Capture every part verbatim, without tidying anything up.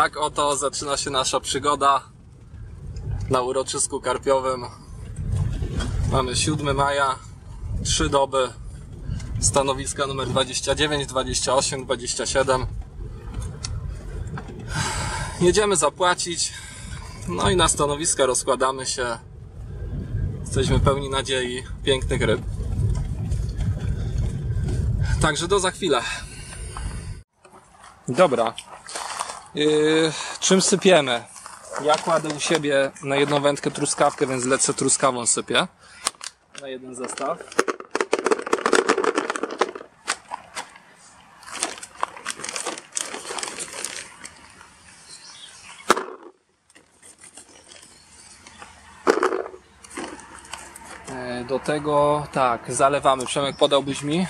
tak oto zaczyna się nasza przygoda na uroczysku karpiowym. Mamy siódmego maja, trzy doby, stanowiska numer dwadzieścia dziewięć, dwadzieścia osiem, dwadzieścia siedem. Jedziemy zapłacić, no i na stanowiska rozkładamy się. Jesteśmy pełni nadziei, pięknych ryb. Także do za chwilę. Dobra. Yy, czym sypiemy? Ja kładę u siebie na jedną wędkę truskawkę, więc lecę truskawą sypię. Na jeden zestaw. Yy, do tego tak, zalewamy. Przemek, podałbyś mi?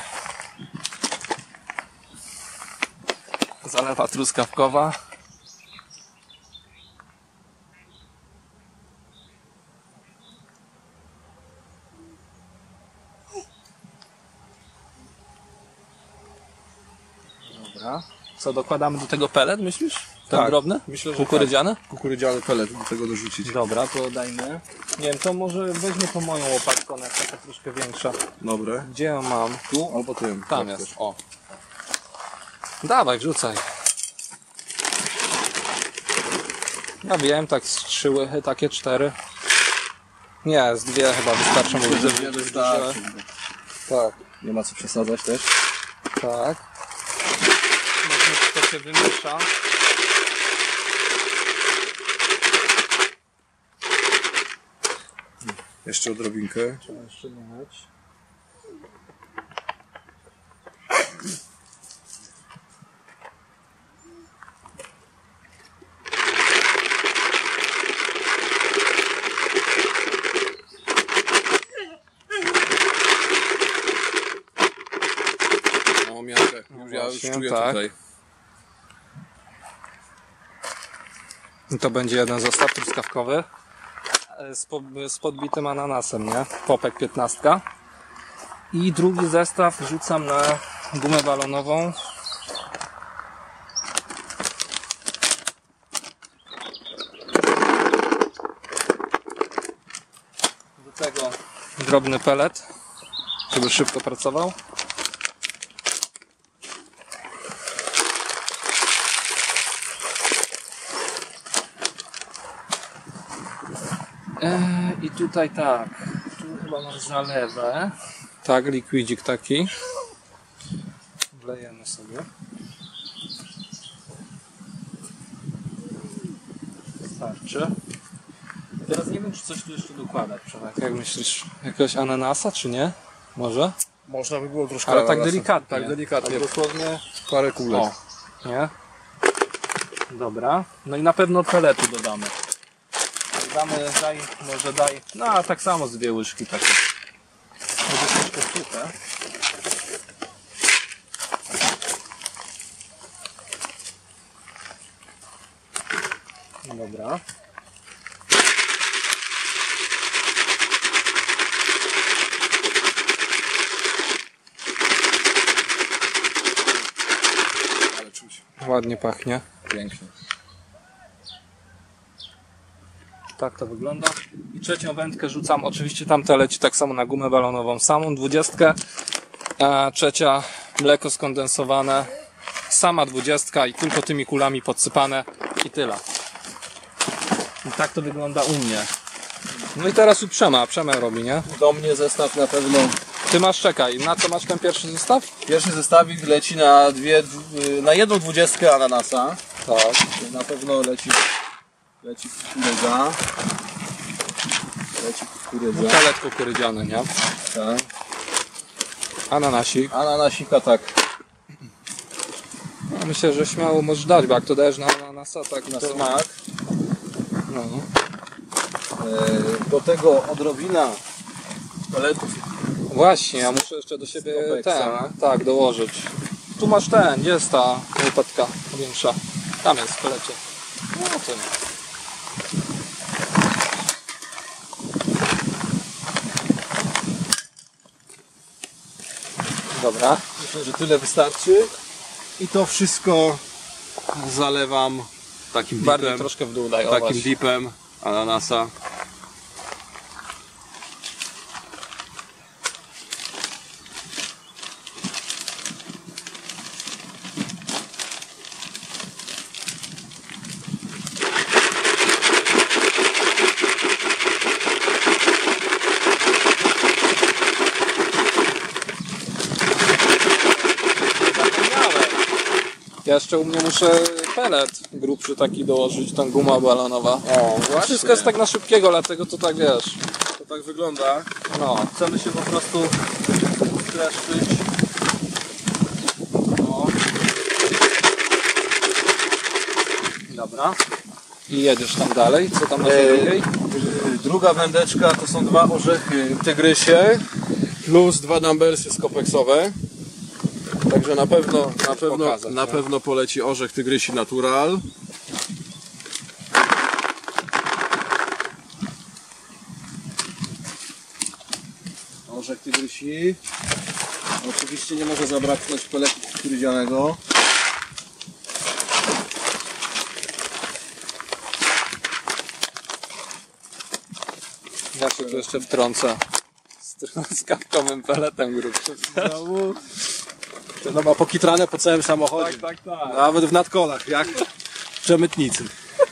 Zalewa truskawkowa. Dobra. Co, dokładamy do tego pelet, myślisz? Ten Tak, drobny? myślę, że kukurydziany? tak. Kukurydziany pelet do tego dorzucić. Dobra, to dajmy. Nie wiem, to może weźmy tą moją łopatkę, ona jest taka troszkę większa. Dobre. Gdzie ją mam? Tu albo tym. Tam tak jest, też. o. Dawaj, wrzucaj. Ja wiem, tak z trzy łychy, takie cztery. Nie, z dwie chyba wystarczą. Myślę, Bo że nie duże. wystarczy. Tak. Nie ma co przesadzać też. Tak. To się wymiesza. Jeszcze odrobinkę. Trzeba jeszcze mieć. O, miarkę. Już ja już właśnie, czuję tak. tutaj. I to będzie jeden zestaw truskawkowy z, po, z podbitym ananasem, nie? Popek piętnastka. I drugi zestaw wrzucam na gumę balonową. Do tego drobny pelet, żeby szybko pracował. Eee, I tutaj tak, tu chyba mam zalewę. Tak, likwidzik taki. Wlejemy sobie. Starczy. Teraz nie wiem, czy coś tu jeszcze dokładać, Przemek. Jak myślisz? Jakiegoś ananasa, czy nie? Może? Można by było troszkę. Ale tak ananasa. delikatnie. Tak delikatnie. Tak dosłownie. Parę kulek. O, nie? Dobra. No i na pewno peletu dodamy. Damy, daj, może daj, no a tak samo z dwie łyżki takie. Będzie troszkę suche. Dobra. Ale czuć. Ładnie pachnie. Pięknie. Tak to wygląda. I trzecią wędkę rzucam, oczywiście tamta leci tak samo na gumę balonową, samą dwudziestkę. A trzecia mleko skondensowane, sama dwudziestka i tylko tymi kulami podsypane i tyle. I tak to wygląda u mnie. No i teraz u Przema, Przema robi, nie? Do mnie zestaw na pewno. Ty masz, czekaj, na co masz ten pierwszy zestaw? Pierwszy zestawik leci na dwie, na jedną dwudziestkę ananasa. Tak. Na pewno leci, leci kukurydza. Leci kukurydza. Pelet kukurydziany, nie? Tak. Ananasik. Ananasika tak. No, myślę, że śmiało możesz dać, bo jak to dajesz na ananasa, tak Na to... smak. No. Do tego odrobina peletów. Właśnie, ja muszę jeszcze do siebie ten, tak, dołożyć. Tu masz ten, gdzie jest ta łopatka większa? Tam jest w pelecie. No to nie. Dobra. Myślę, że tyle wystarczy. I to wszystko zalewam takim Bardziej dipem, troszkę w dół daj, o takim właśnie. dipem ananasa. Ja jeszcze u mnie muszę pelet grubszy taki dołożyć, tą guma balonowa. O, właśnie. Wszystko jest tak na szybkiego, dlatego to tak wiesz. To tak wygląda. No. Chcemy się po prostu streszczyć. O. Dobra. I jedziesz tam dalej. Co tam masz Eee, drugiej? Druga wędeczka to są dwa orzechy tygrysie plus dwa dumbbellsy skopeksowe. Także na pewno, na pewno, pokazać, na nie? pewno poleci orzech tygrysi natural. Orzech tygrysi. Oczywiście nie może zabraknąć peletu kukurydzianego. Ja się tu jeszcze wtrącę. Z truskawkowym peletem grubszym. No ma pokitrane po całym samochodzie. Tak, tak, tak. Nawet w nadkolach, jak przemytnicy.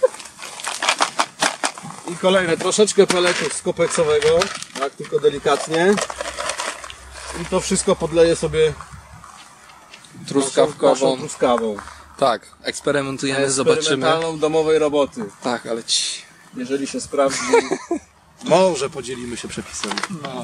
I kolejne, troszeczkę peletu skopeksowego, tak, tylko delikatnie. I to wszystko podleję sobie Truskawkową. naszą truskawą. Tak, eksperymentujemy, zobaczymy. Eksperymentalną domowej roboty. Tak, ale ci. Jeżeli się sprawdzi, może podzielimy się przepisem. No.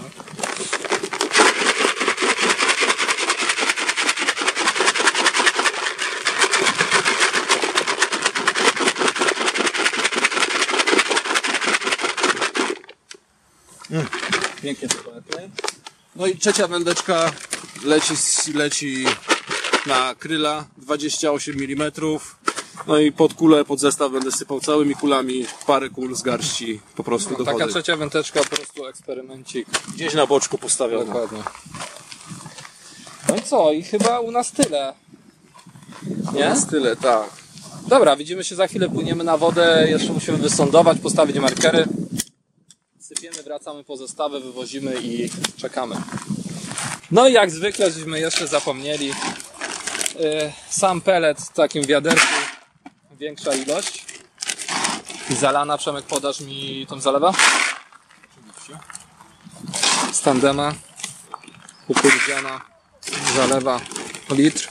Mm, pięknie to pachnie. No i trzecia wędeczka leci, leci na kryla dwadzieścia osiem milimetrów. No i pod kulę, pod zestaw będę sypał całymi kulami parę kul z garści po prostu No, do taka wody. trzecia wędeczka, po prostu eksperymencik. Gdzieś na boczku postawiona. Dokładnie. No i co? I chyba u nas tyle. Nie? Jest tyle, tak. Dobra, widzimy się za chwilę, płyniemy na wodę, jeszcze musimy wysądować, postawić markery. Sypiemy, wracamy po zestawę, wywozimy i czekamy. No i jak zwykle, żeśmy jeszcze zapomnieli. Yy, sam pelet w takim wiaderku, większa ilość. Zalana, Przemek, podasz mi tą zalewę? Z tandema. Kukurydziana. Zalewa litr.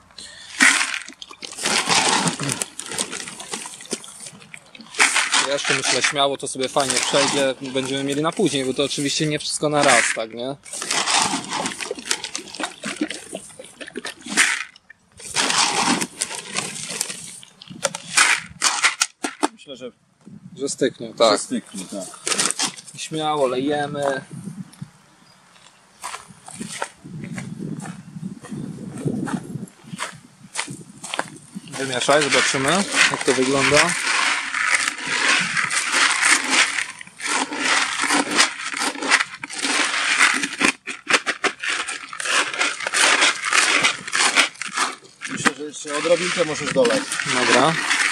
Jeszcze myślę śmiało, to sobie fajnie przejdzie, będziemy mieli na później, bo to oczywiście nie wszystko na raz, tak, nie? Myślę, że Że styknie, tak. styknie, tak. Śmiało lejemy. Wymieszaj, zobaczymy jak to wygląda. Myślę, że jeszcze odrobinkę możesz dolać. Dobra.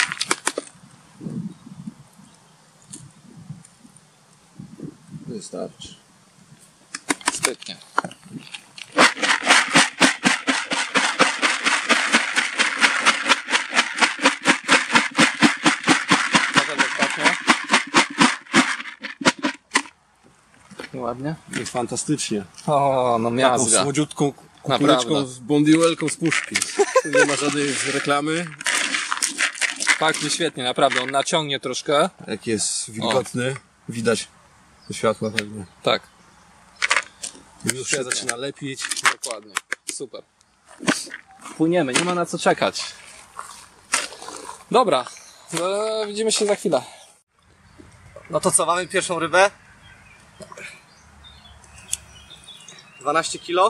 Wystarczy. Styknie. Pokaż ostatnio. Ładnie. Jest fantastycznie. O, no Taką miazga. słodziutką Naprawdę. kukuryczką z bondiuelką z puszki. Tu nie ma żadnej reklamy. Pachnie świetnie, naprawdę. On naciągnie troszkę. Jak jest wilgotny, widać do światła pewnie. Tak, Już się zaczyna lepić. dokładnie. Super. Płyniemy, nie ma na co czekać. Dobra, e, widzimy się za chwilę. No to co, mamy pierwszą rybę. dwanaście kilo.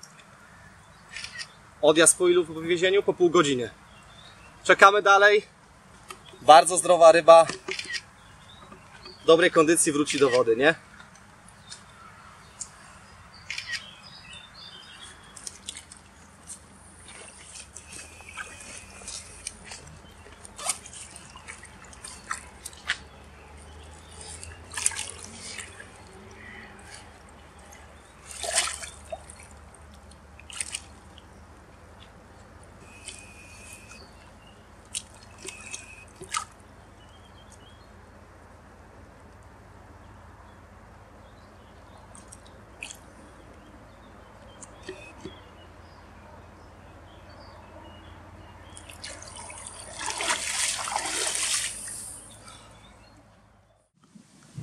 Odjazd po ilu po wywiezieniu? Po pół godziny. Czekamy dalej. Bardzo zdrowa ryba. W dobrej kondycji wróci do wody, nie?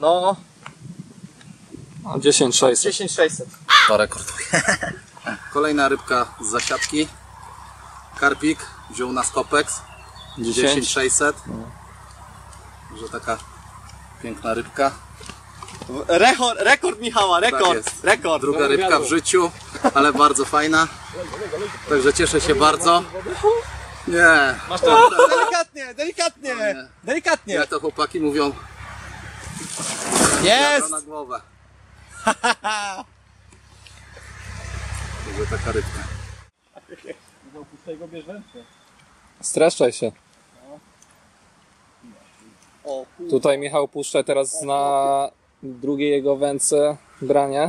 No, A dziesięć sześćset. dziesięć sześćset. To rekorduje. Kolejna rybka z zasiadki. Karpik wziął nas Kopex. dziesięć sześćset. Że taka piękna rybka. Rekord, rekord Michała, rekord, Tak jest. rekord. Druga rybka w życiu, ale bardzo fajna. Także cieszę się bardzo. Nie, Masz to? Delikatnie, delikatnie, Nie. delikatnie. jak to chłopaki mówią, Jest! na głowę. Także taka rybka. Streszczaj się. O, kur- Tutaj Michał puszcza teraz na drugiej jego wędce branie.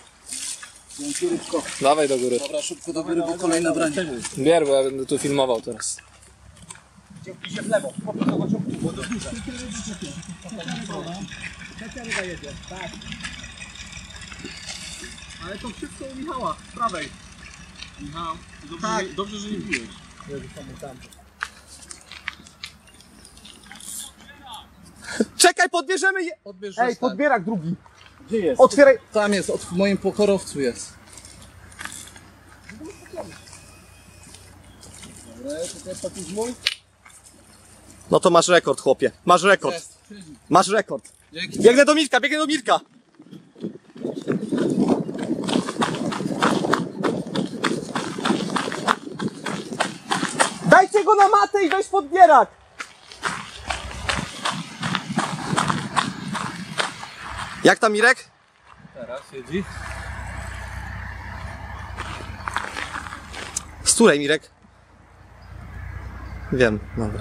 Dawaj do góry. Dobra, szybko do góry, bo kolejne branie. Bier, bo ja będę tu filmował teraz. idzie w lewo. Ale to wszystko u Michała, z prawej. Michał, dobrze, Tak. że, dobrze, że nie biłeś. Czekaj, podbierzemy je. Odbierz Ej, zostań. podbierak drugi. Gdzie jest? Otwieraj. Tam jest, od, w moim pokorowcu jest. Dobra, to jest taki mój. No to masz rekord, chłopie. Masz rekord. Jest. Masz rekord. Dzięki. Biegnę do Mirka, biegnę do Mirka. Dajcie go na matę i weź podbierak. Jak tam Mirek? Teraz siedzi. Z której Mirek? Wiem, dobra.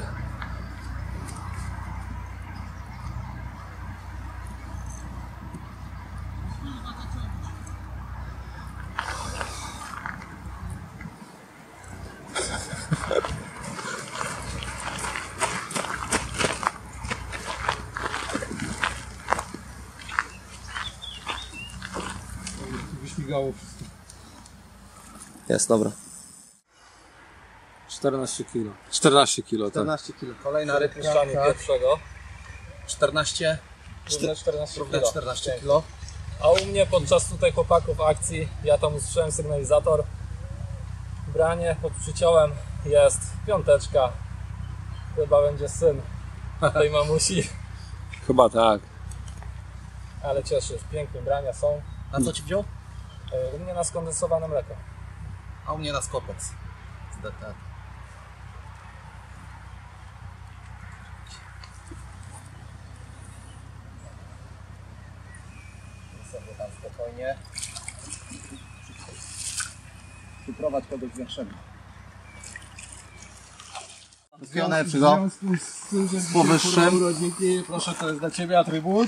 Wyśmigało wszystko. Jest, dobra. czternaście kilo. czternaście kilo, tak. czternaście kilo. Kolejna rybka. pierwszego. czternaście. Równe czternaście Równe kilo. czternaście kilo. A u mnie podczas tutaj chłopaków akcji, ja tam usłyszałem sygnalizator. Branie pod przyciołem jest piąteczka. Chyba będzie syn tej mamusi. Chyba tak. Ale cieszę, piękne brania są. A co ci wziął? U mnie na skondensowane mleko. A u mnie na Kopex. Z D T. Sobie tam spokojnie. Przyprowadź kogoś większego. Wszystkiego najlepszego. Z powyższym. Urodzinki, proszę, to jest dla Ciebie atrybut.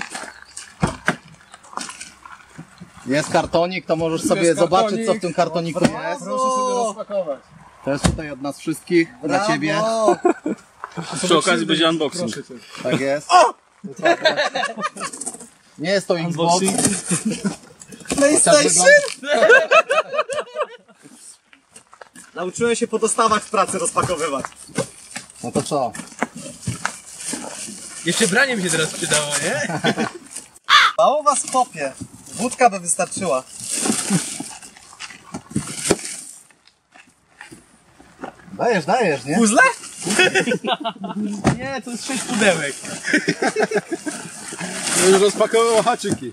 Jest kartonik, to możesz sobie Jest zobaczyć, kartonik. co w tym kartoniku jest. Proszę sobie rozpakować. To jest tutaj od nas wszystkich, dla Ciebie. Przy okazji będzie unboxing. Proszę Cię. Tak jest. Nie jest to Xbox. PlayStation! Nauczyłem się po dostawach w pracy rozpakowywać. No to co? Jeszcze branie mi się teraz przydało, nie? Mało was chłopie. Wódka by wystarczyła. Dajesz, dajesz, nie? Puzzle? Nie, to jest sześć pudełek. Już rozpakował haczyki.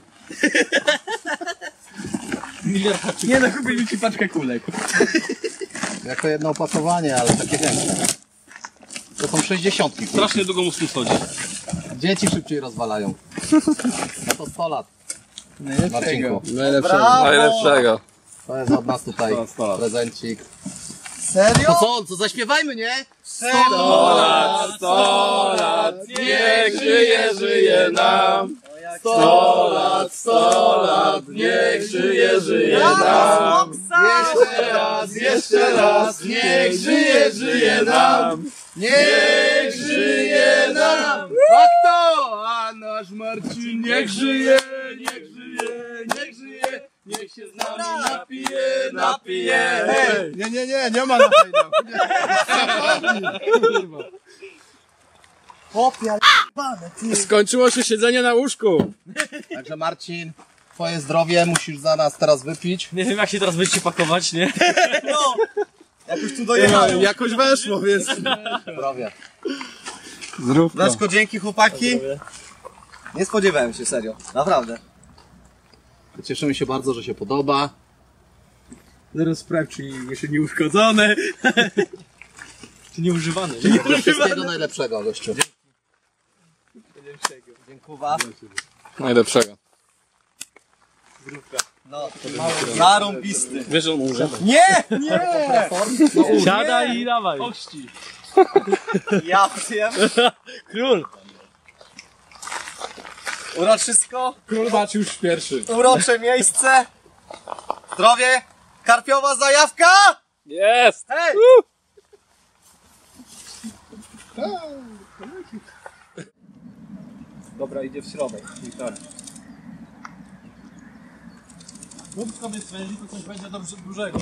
Nie no, kupili Ci paczkę kulek. Jako jedno opakowanie, ale takie większe. To są sześćdziesiątki. Strasznie długo musi chodzi. Dzieci szybciej rozwalają. No to sto lat. Marcinku. Brawo! Najlepszego. To jest od nas tutaj prezencik. Serio? To co? To zaśpiewajmy, nie? Serio? sto lat, niech żyje, żyje nam. sto lat, sto lat, niech żyje, żyje nam. Jeszcze raz, jeszcze raz, niech żyje, żyje nam. Niech żyje nam. Tak to! A nasz Marcin niech żyje, niech żyje, niech żyje. Niech się z nami napije, napije. Hej! Nie, nie, nie, nie ma napijania. Chłopie, ale Skończyło się siedzenie na łóżku. Także Marcin, twoje zdrowie musisz za nas teraz wypić. Nie wiem jak się teraz będziecie pakować, nie? No! Jak już tu dojechałem. Jakoś weszło, więc... Zdrowie. Zdrówko. Leszko, dzięki chłopaki. Nie spodziewałem się, serio. Naprawdę. Cieszymy się bardzo, że się podoba. Zaraz sprawdź, czy jeszcze nieuszkodzone. Czy nieużywane. Nie? Wszystkiego najlepszego, gościu. Dziękuję. Najlepszego. No, zarąbisty. Wiesz, że on umrze? Nie! Nie! Siadaj i dawaj. Ja wiem. Król. Uroczysko. Król macie już pierwszy. Urocze miejsce. Zdrowie. Karpiowa zajawka. Jest! Hej! Dobra, idzie w środek. Mów sobie swędzi, to coś będzie dobrze dużego.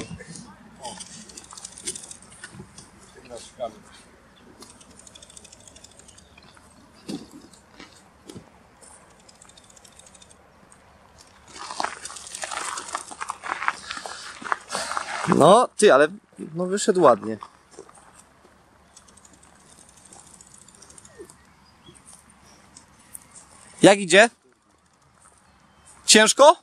No, ty, ale no wyszedł ładnie. Jak idzie? Ciężko?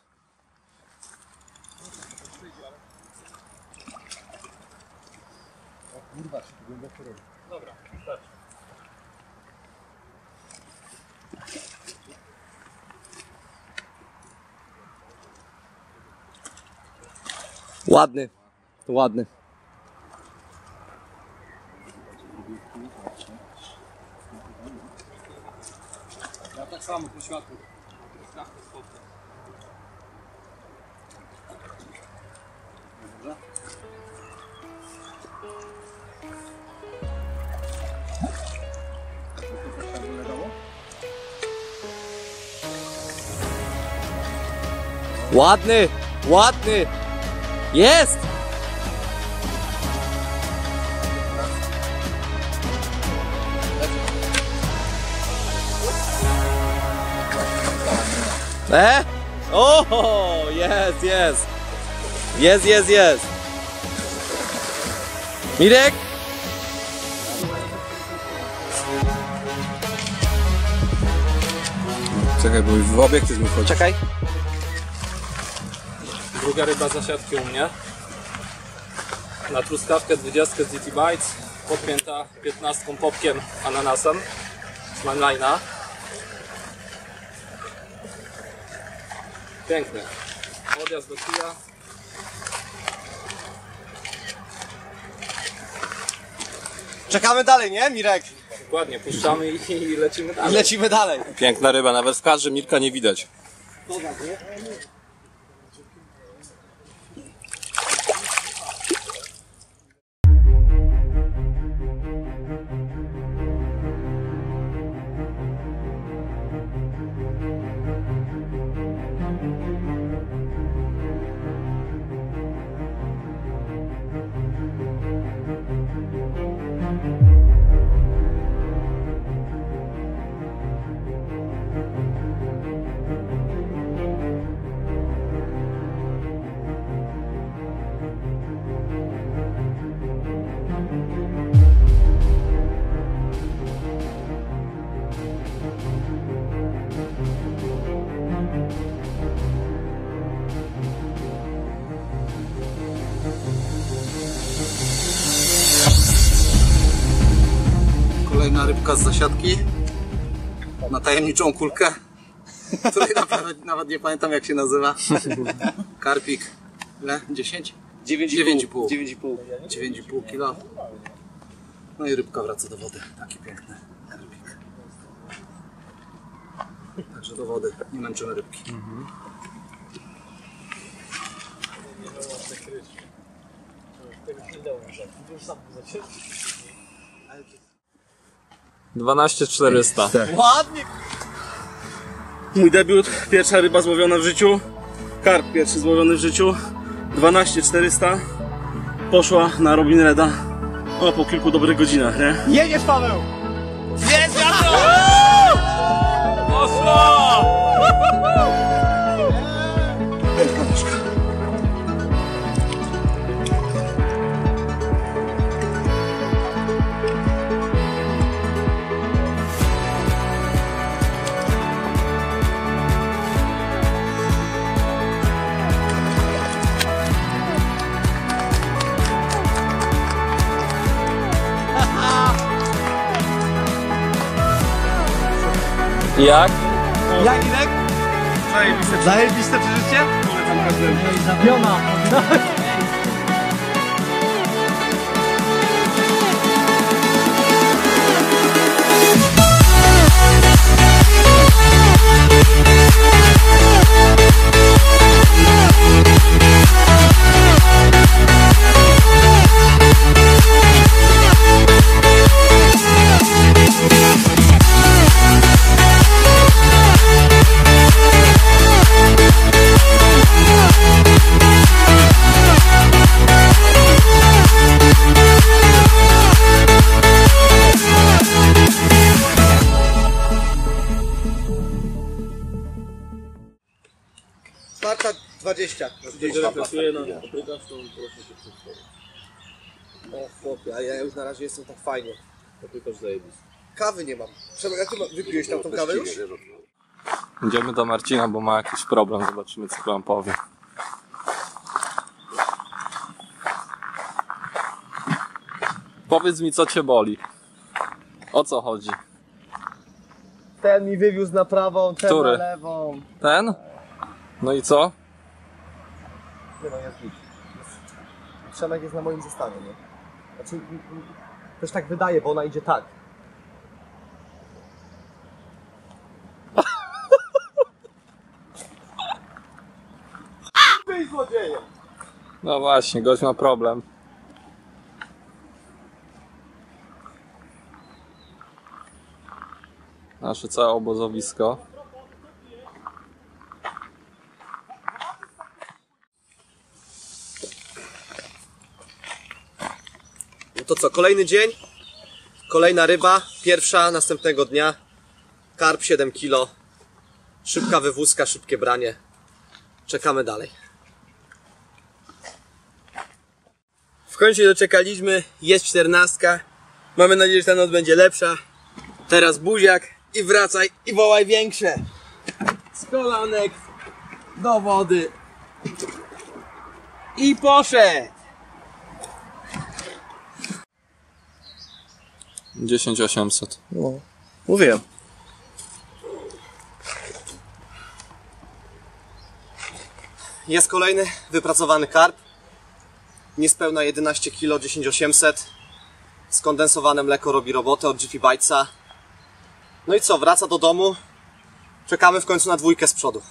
Ładny, ładny. Ja tak samo po światłu. Ładny, ładny. Jest! E? O, jest, jest. Jest, jest, jest. Mirek? Czekaj, bo w obiektyw mi chodzi. Czekaj. Druga ryba zasiadki u mnie. Na truskawkę dwudziestkę z D T Bites, podpięta piętnastką popkiem ananasem z manline'a. Piękny. Odjazd do kija. Czekamy dalej, nie, Mirek? Dokładnie, puszczamy i, i lecimy I dalej. lecimy dalej. Piękna ryba, nawet w kadrze Mirka nie widać. Kolejna rybka z zasiadki na tajemniczą kulkę, której nawet, nawet nie pamiętam jak się nazywa. Karpik. Ile? dziesięć? dziewięć i pół. dziewięć i pół kilo. No i rybka wraca do wody. Taki piękny karpik. Także do wody. Nie męczymy rybki. dwanaście czterysta. Ładnie! Mój debiut, pierwsza ryba złowiona w życiu. Karp pierwszy złowiony w życiu. dwanaście czterysta. Poszła na Robin Reda. O, po kilku dobrych godzinach, nie? Jedziesz, Paweł! Jest wiatro! Jak? Jak Irek? Zajebiste. Zajebiste przeżycie? Polecam każdemu. Zabiona. Czwarta dwadzieścia. Jeżeli pracuję na obrygach, to proszę się przedstawić. O chłopie, a ja już na razie jestem tak fajnie. Oprykarz zajebisty. Kawy nie mam. Przemek, jak ty ma- wypiłeś tam tą kawę już? Idziemy do Marcina, bo ma jakiś problem. Zobaczymy, co wam powie. Powiedz mi, co cię boli. O co chodzi? Ten mi wywiózł na prawą, ten Który? na lewą. Ten? No i co? Nie no, jest git. Przemek jest na moim zestawie, nie? Znaczy, m- m- też tak wydaje, bo ona idzie tak. Ty złodzieje! No właśnie, gość ma problem. Nasze całe obozowisko. No to co, kolejny dzień, kolejna ryba, pierwsza następnego dnia, karp siedem kilo, szybka wywózka, szybkie branie, czekamy dalej. W końcu doczekaliśmy, jest czternastka, mamy nadzieję, że ta noc będzie lepsza. Teraz buziak i wracaj i wołaj większe. Z kolanek do wody i poszedł. dziesięć osiemset. No, mówiłem. Jest kolejny wypracowany karp. Niespełna jedenaście kilo, dziesięć osiemset. Skondensowane mleko robi robotę od G P Bitesa. No i co, wraca do domu. Czekamy w końcu na dwójkę z przodu.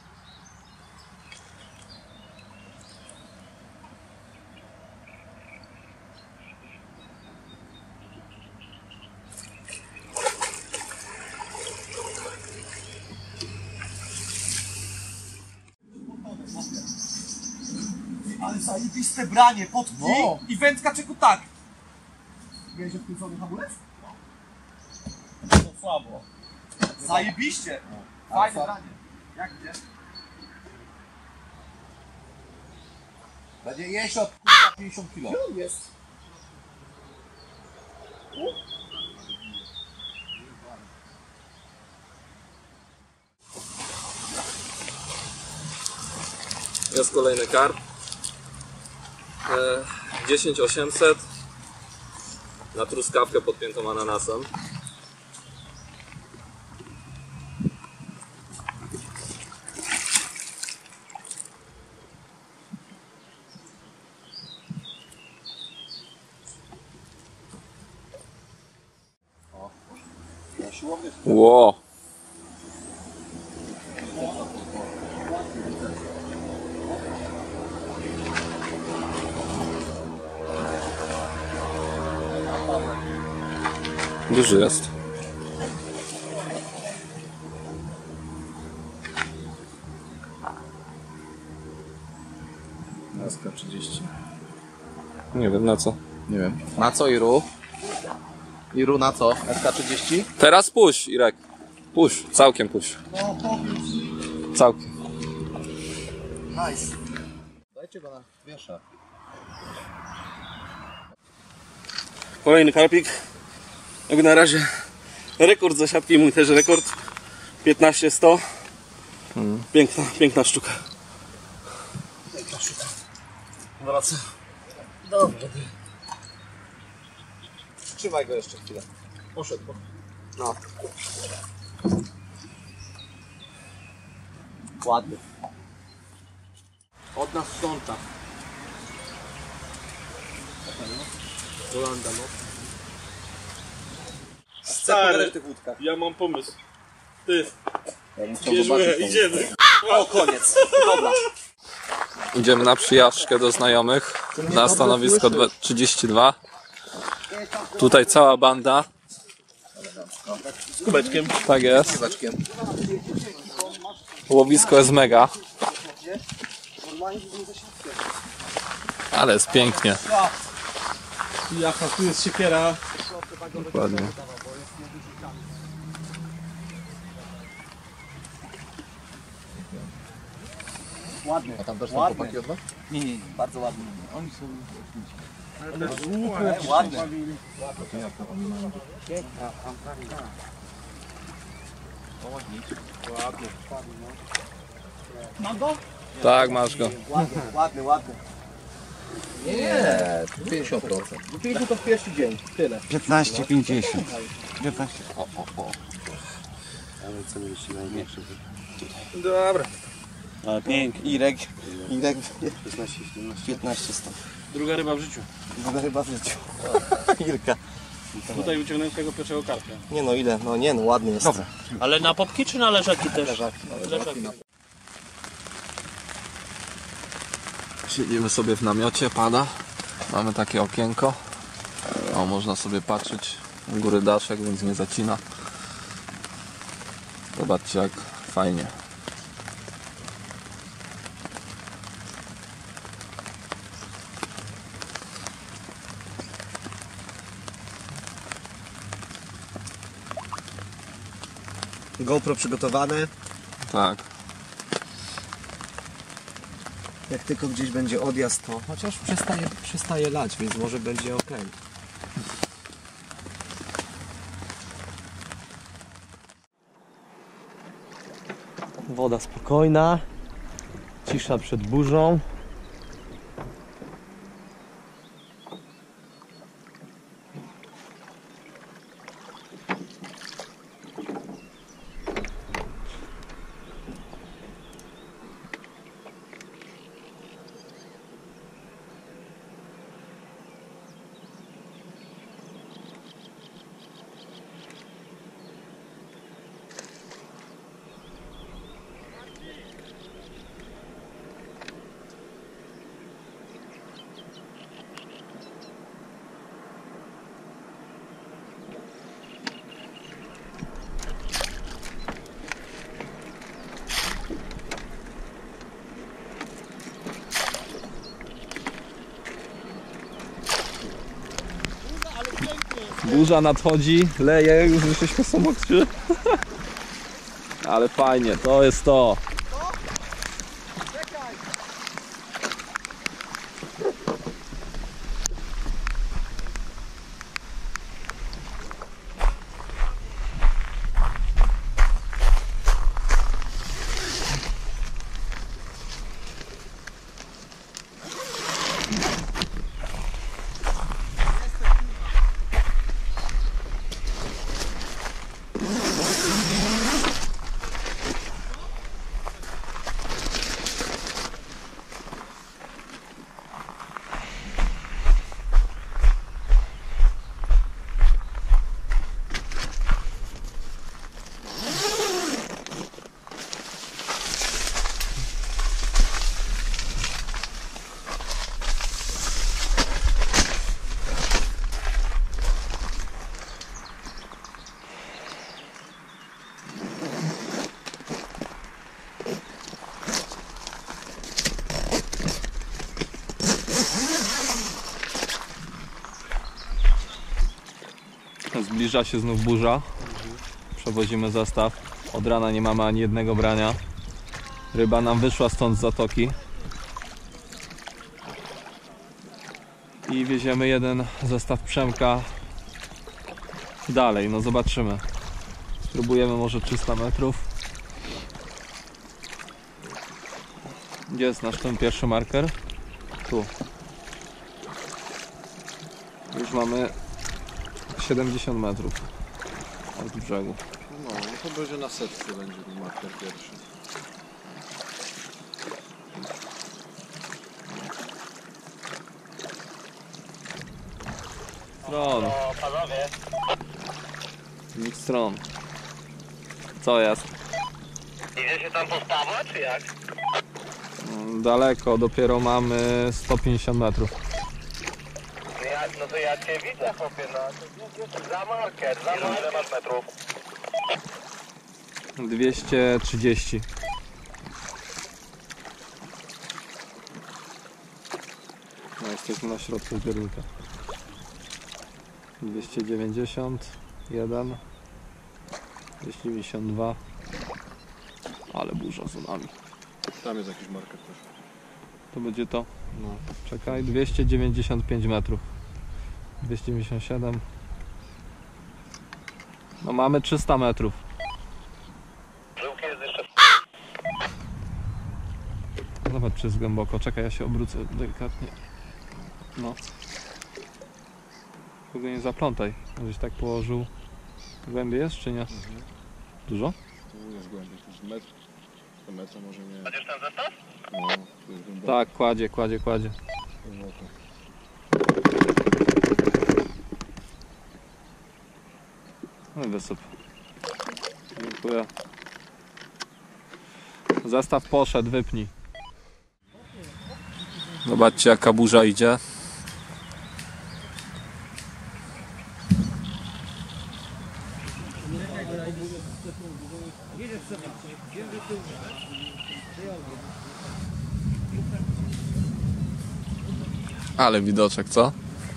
Ale zajebiste branie, pod no. I wędka czeku tak. Miałeś odkręcony hamulec? To słabo. Zajebiście! No. Fajne branie. Jak gdzie? Będzie jeść od pięćdziesiąt kilo. Jest. Jest kolejny karp. E, dziesięć osiemset. Na truskawkę podpiętą ananasem. Ło. Duży jest. S K trzydzieści. Nie wiem na co. Nie wiem. Na co Iru? Iru na co? S K trzydzieści? Teraz puść, Irek. Puść, całkiem puść. Całkiem. Nice. Dajcie go na wiesza. Kolejny karpik. Jak na razie rekord zasiadki, mój też rekord. piętnaście sto. Hmm. Piękna, piękna sztuka. Wraca. Dobrze. Trzymaj go jeszcze chwilę. Poszedł. Bo... No. Ładny. Od nas stąta. Rolanda, no. Stary, w tych łódkach. ja mam pomysł. Ty, Ja bym chciał bierzmy, zobaczyć tą- idziemy. O, koniec. Dobra. Idziemy na przyjażdżkę do znajomych na stanowisko dwa- trzydzieści dwa. Tutaj cała banda. Z kubeczkiem. Tak jest. Kiwaczkiem. Łowisko jest mega. Ale jest pięknie. Jaka tu jest siekiera. Dokładnie. Ładny. A tam też są chłopaki od was? Nie, nie, nie. Bardzo ładny. Oni są... Ładny. Tak, masz go. Ładny, ładny, ładny. Nie, pięćdziesiąt procent. Wypięciu to w pierwszy dzień. Tyle. piętnaście pięćdziesiąt. piętnaście. Dobra. Ale pięknie. Irek. Irek. piętnaście sto. Druga ryba w życiu. Druga chyba w życiu. Irka. Tutaj wyciągnąłem swojego pierwszego karpia. Nie no, ile? No nie no, ładny jest. Dobra. Ale na popki czy na leżaki też? Leżaki. Siedzimy sobie w namiocie, pada. Mamy takie okienko. O, można sobie patrzeć. U góry daszek, więc nie zacina. Zobaczcie, jak fajnie. GoPro przygotowane. Tak. Jak tylko gdzieś będzie odjazd, to chociaż przestaje, przestaje lać, więc może będzie ok. Woda spokojna, cisza przed burzą. Burza nadchodzi, leje, już jesteśmy są mokrzy. Ale fajnie, to jest to. Zbliża się znów burza. Przewozimy zestaw. Od rana nie mamy ani jednego brania. Ryba nam wyszła stąd z zatoki. I wieziemy jeden zestaw Przemka dalej, no zobaczymy. Spróbujemy może trzysta metrów. Gdzie jest nasz ten pierwszy marker? Tu. Już mamy siedemdziesiąt metrów od brzegu. No, to będzie na setce, będzie ten marker pierwszy. Stron. O, panowie. Nikt stron. Co jest? Idzie się tam postawa, czy jak? Daleko, dopiero mamy sto pięćdziesiąt metrów. No, ja, no to ja cię widzę, chłopie, no. Za marker, za marker. Ile masz metrów? dwieście trzydzieści. No, jesteśmy na środku zbiornika. dwieście dziewięćdziesiąt jeden, dwieście dziewięćdziesiąt dwa. Ale burza za nami. Tam jest jakiś marker też. To będzie to. No. Czekaj, dwieście dziewięćdziesiąt pięć metrów. dwieście dziewięćdziesiąt siedem. No mamy trzysta metrów. Żyłki jest jeszcze... Zobacz, czy jest głęboko. Czekaj, ja się obrócę delikatnie. No. Tylko nie zaplątaj. Żeś tak położył. Głębiej jest, czy nie? Mhm. Dużo? Tu jest głębiej, to jest metr. To metra może nie. Będziesz ten zestaw? No, tu jest głęboko. Tak, kładzie, kładzie, kładzie. Głęboko. No i wysyp. Dziękuję. Zestaw poszedł, wypnij. Zobaczcie, jaka burza idzie. Ale widoczek, co?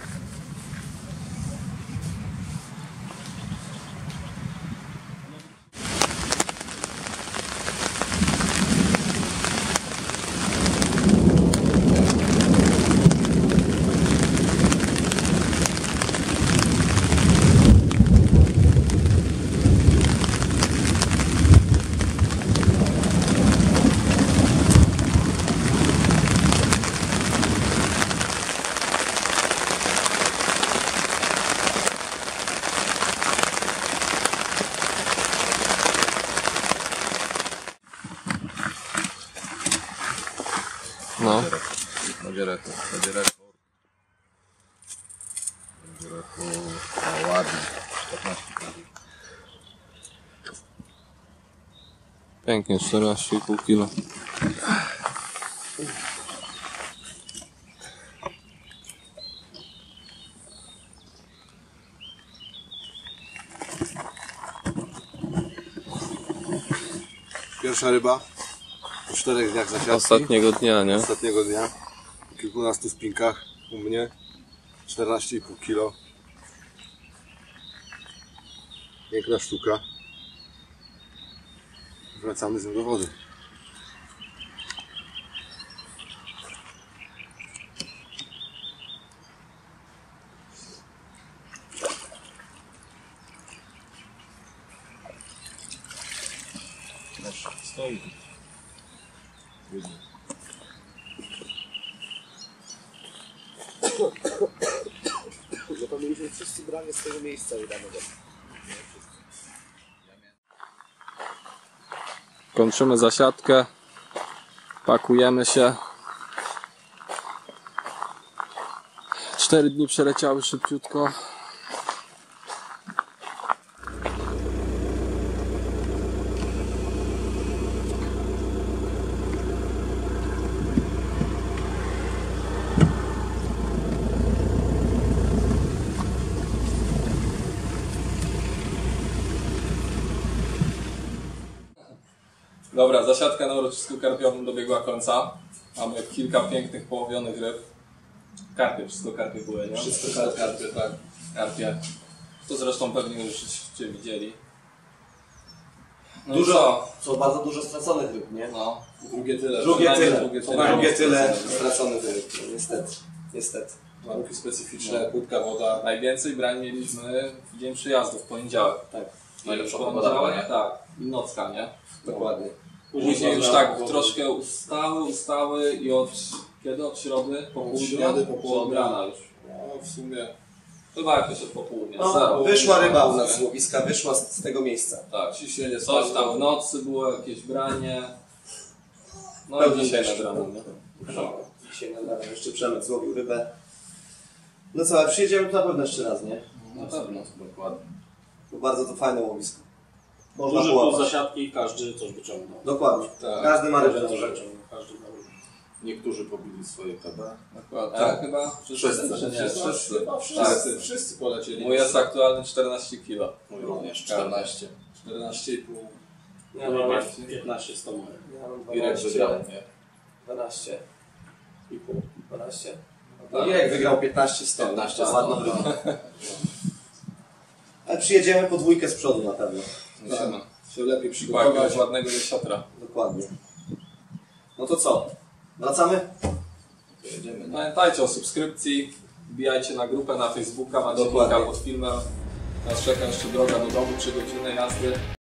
No. Będzie rekord, będzie rekord. Będzie rekord. A ładnie. czternaście kg. Pięknie, czternaście i pół kilo. Pierwsza ryba. Po czterech dniach zasiadki. Ostatniego dnia, nie? Ostatniego dnia. Po kilkunastu spinkach u mnie. czternaście i pół kilo. Piękna sztuka. Wracamy z nią do wody. Stoi. No to mieliśmy wszyscy branie z tego miejsca udanego. Kończymy zasiadkę. Pakujemy się. Cztery dni przeleciały szybciutko. Dobra, zasiadka na uroczysku karpiowym dobiegła końca. Mamy kilka pięknych połowionych ryb. Karpie, wszystko karpie były, nie? Wszystko karpie, tak. Karpie. To zresztą pewnie już Cię widzieli. No i Dużo, co? co bardzo dużo straconych ryb, nie? No. Drugie tyle. Drugie Przynajmniej tyle, drugie drugie tyle. tyle, tyle straconych ryb, no, niestety, niestety. Warunki specyficzne, płytka woda. Najwięcej brań mieliśmy w dzień przyjazdu, w poniedziałek. Tak, Najlepsza poniedziałek, tak. I nocka, nie? dokładnie. Później już tak troszkę ustały, ustały i od kiedy? Od środy? Popołudnia? środy, Czy popołudnia. od rana już? No w sumie Chyba jakoś od popołudnia. No, Zero. wyszła ryba u nas z łowiska, wyszła z, z tego miejsca. Tak, ciśnienie coś spadło. tam w nocy było, jakieś branie. No Pełny i dzisiaj deszcz. nad ranem, nie? No, dzisiaj nad ranem jeszcze Przemysł złowił rybę. No co, ale przyjedziemy tu na pewno jeszcze raz, nie? Na pewno, dokładnie. Bo bardzo to fajne łowisko. Można Duży plus połapać. zasiadki i każdy coś wyciągnął. Dokładnie. Tak. Każdy ma rybę. Każdy to wyciągnął, każdy ma rybę. niektórzy pobili swoje P B. Dokładnie. Tak. Tak, chyba wszyscy. Wszyscy. Czy nie? Wszyscy. Chyba wszyscy, wszyscy polecieli. Mój jest aktualny czternaście kilo. Mój również czternaście. czternaście i pół. Ja No, mam, piętnaście sto moje. ja mam Irek dwanaście. wygrał, nie? dwanaście. I pół. dwanaście. Tak. No Irek wygrał piętnaście sto. piętnaście sto. Ładną rybę. Ale przyjedziemy po dwójkę z przodu na pewno. Musimy. Się lepiej Jakiegoś przygotować. ładnego jesiotra. Dokładnie. No to co? Wracamy? Jedziemy. Pamiętajcie o subskrypcji, wbijajcie na grupę na Facebooka, macie Dokładnie. linka pod filmem. Nas czeka jeszcze droga do domu, trzy godziny jazdy.